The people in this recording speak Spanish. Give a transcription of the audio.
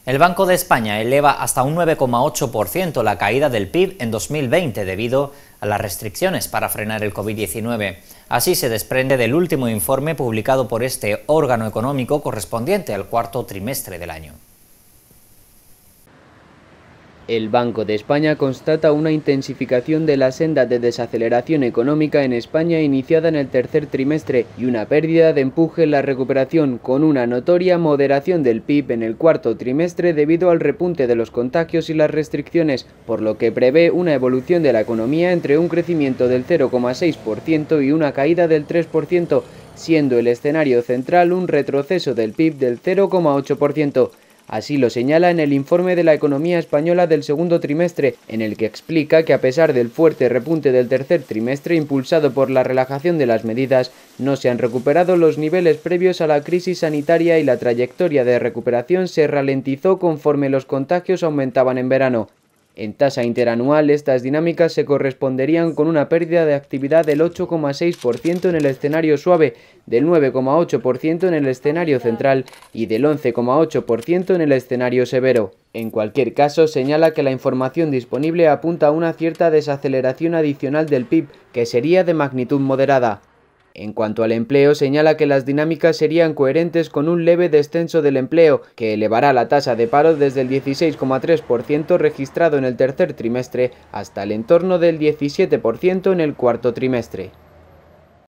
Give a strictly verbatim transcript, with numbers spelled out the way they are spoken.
El Banco de España eleva hasta un nueve coma ocho por ciento la caída del P I B en dos mil veinte debido a las restricciones para frenar el COVID diecinueve. Así se desprende del último informe publicado por este órgano económico correspondiente al cuarto trimestre del año. El Banco de España constata una intensificación de la senda de desaceleración económica en España iniciada en el tercer trimestre y una pérdida de empuje en la recuperación, con una notoria moderación del P I B en el cuarto trimestre debido al repunte de los contagios y las restricciones, por lo que prevé una evolución de la economía entre un crecimiento del cero coma seis por ciento y una caída del tres por ciento, siendo el escenario central un retroceso del P I B del cero coma ocho por ciento. Así lo señala en el informe de la economía española del segundo trimestre, en el que explica que a pesar del fuerte repunte del tercer trimestre impulsado por la relajación de las medidas, no se han recuperado los niveles previos a la crisis sanitaria y la trayectoria de recuperación se ralentizó conforme los contagios aumentaban en verano. En tasa interanual, estas dinámicas se corresponderían con una pérdida de actividad del ocho coma seis por ciento en el escenario suave, del nueve coma ocho por ciento en el escenario central y del once coma ocho por ciento en el escenario severo. En cualquier caso, señala que la información disponible apunta a una cierta desaceleración adicional del P I B, que sería de magnitud moderada. En cuanto al empleo, señala que las dinámicas serían coherentes con un leve descenso del empleo, que elevará la tasa de paro desde el dieciséis coma tres por ciento registrado en el tercer trimestre hasta el entorno del diecisiete por ciento en el cuarto trimestre.